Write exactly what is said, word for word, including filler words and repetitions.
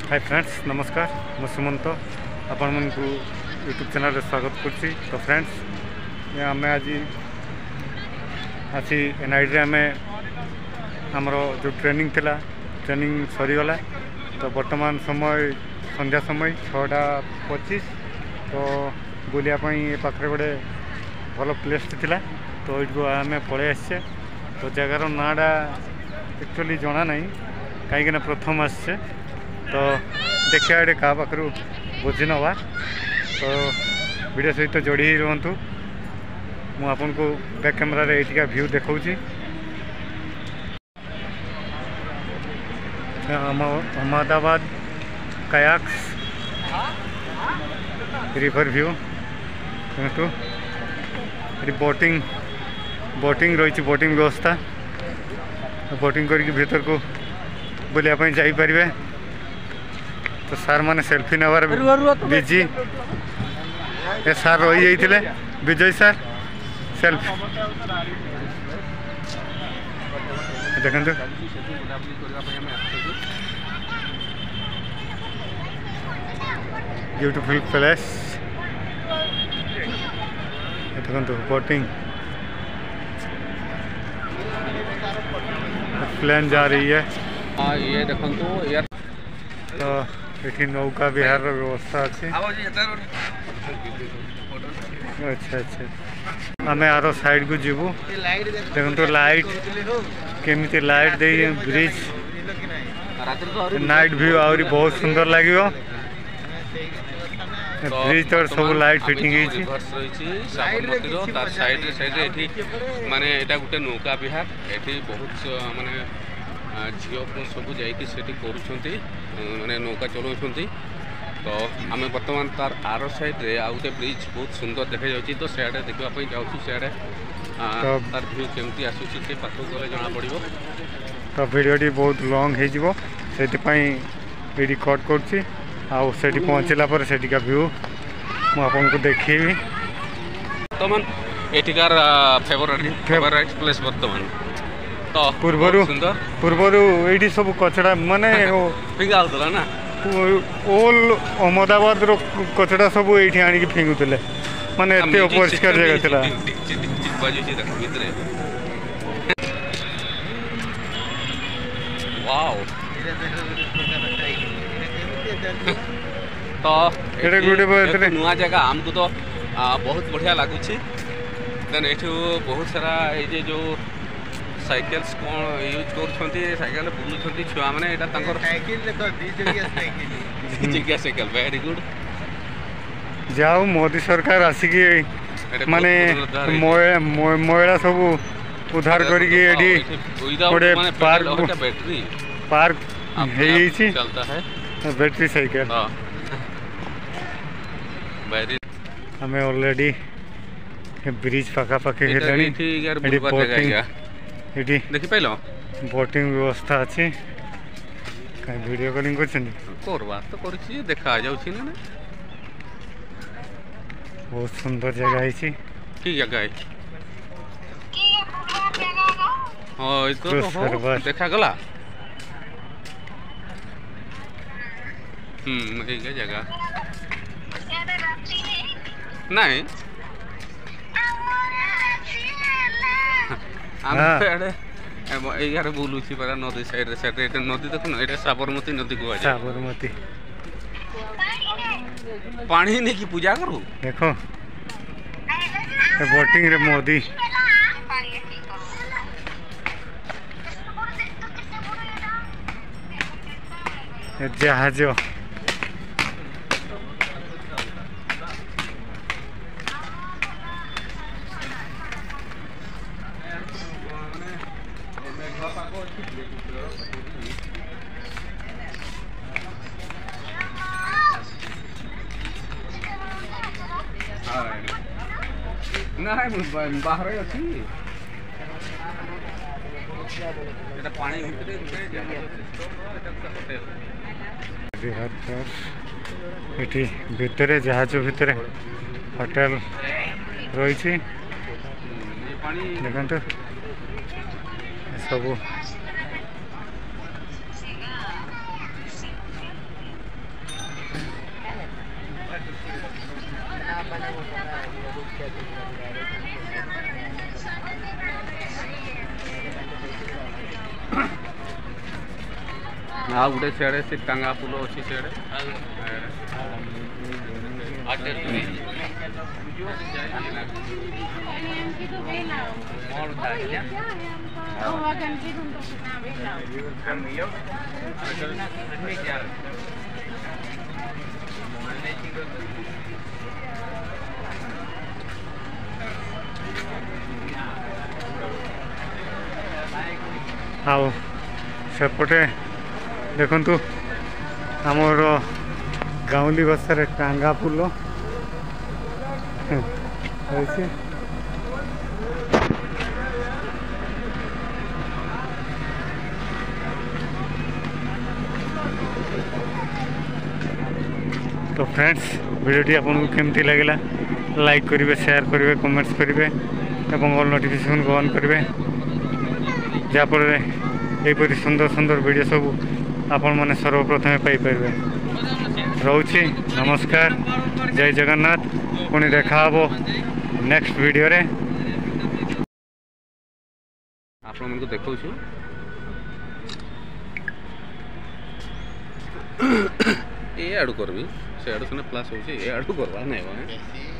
Hi friends नमस्कार मु सुमंत आपण मन को यूट्यूब चैनल रे स्वागत करछि। तो फ्रेंड्स आम आज आसी एनआईडी आम आमर जो ट्रेनिंग थिला ट्रेनिंग सरीगला। तो वर्तमान समय संध्या समय छटा पच्चीस। तो बुलिया पाखे गोटे भल प्लेस थिला। तो ये आम पलि आसे। तो जगार नाटा एक्चुअली जना ना कहीं प्रथम आसचे। तो देखिए ये क्या पाखु बुझी नवा। तो वीडियो सहित जोड़ी ही रुहतु। मुझे को बैक कैमेरा रे एटिका व्यू देखौछि। अहमदाबाद कायाक्स रिवर व्यू देखु। ये बोटिंग बोटिंग रही बोटिंग व्यवस्था। बोटिंग करके भीतर को बुलायापी जापरें। तो सार मैंने सेल्फी नवार बिजी। ए सार रही जाते विजय सार सेल्फी देखु। ब्यूटीफुल प्लेस देखु। बोटिंग प्लेन जा रही है। हाँ ये देखो यार। तो ये नौका विहार व्यवस्था अच्छे। अच्छा अच्छा आम आर साइड को जीवु। देखो तो लाइट केमी लाइट दे ब्रिज नाइट व्यू आहरी बहुत सुंदर लगे। ब्रिज तो सब लाइट फिटिंग माने एटा गुटे नौका विहार। एठी बहुत माने झील को सब जाकि करुँच मैंने नौका चलाउं। तो आम बर्तमान तार आर साइड रे आ गए ब्रिज बहुत सुंदर देखा जाऊँगी। तो सियाड़े देखापी जाऊँ सियाड़े तार व्यू केमती आसूसी से पाखक गले जना पड़ो। तो वीडियो बहुत लॉन्ग हो से कट कर पहुँचला पर सेटिका व्यू मुझे देखी। बर्तमान एटिकार फेवरेट फेवरेट प्लेस बर्तमान। तो पूर्वर पूर्वर ये सब कचड़ा माने फिंगा होता ना ओल अहमदाबाद रो कचड़ा सब ये आनिक फिंगुले माने एते अपरिष्कार जगह थिला। वाओ तो एटे गुडे नुआ जगह आमको तो बहुत बढ़िया लगुच। देन एठू बहुत सारा ये जो साइकेल्स कौन यूज कर साइकेल बुलूँ छुआ मैंने जगह साइकेल वेरी गुड। जाओ मोदी सरकार आसिक माने महिला सब उद्धार करके गोटे पार्क बैटरी पार्क चलता है बैटरी साइकेल। आम ऑलरेडी ब्रिज पाखापाखि देखी पाइल बोटिंग व्यवस्था अच्छी। कहीं वीडियो कॉलिंग करवा तो कर देखा जाऊँ ना। बहुत सुंदर जगह है। कि जगह है हाँ तो देखा गला। हम्म ठीक जगह नहीं यार बुलूँ पा नदी साइड साइड नदी देख ना ये साबरमती नदी को साबरमती पानी नहीं कि पूजा करूँ। देखो बोटिंग रे मोदी जहाज ना बाहर अच्छी पानी भितर जहाज भितर होटेल रही देखते सब आ गोटे सियाड़े से टांगा पुल अच्छी सियाड़े ଆଉ ସେପଟେ ଦେଖନ୍ତୁ ଆମର ଗାଉଁଲି ଭାଷାରେ ଟାଙ୍ଗା ଫୁଲ ଅଛି। तो फ्रेंड्स वीडियोटी आपको केमती लगे लाइक करेंगे, शेयर करेंगे, कमेंट्स करेंगे और ऑल नोटिफिकेशन को ऑन करेंगे जहाँफल यहपरी सुंदर सुंदर वीडियो सब आपण मैंने सर्वप्रथमे पाइपर। रोची नमस्कार, जय जगन्नाथ। पुणी देखा हे नेक्स्ट वीडियो रे। आपण मन को देखौ छु ए आडू करबी से आडू सने प्लस होची ए आडू करबा नै बा।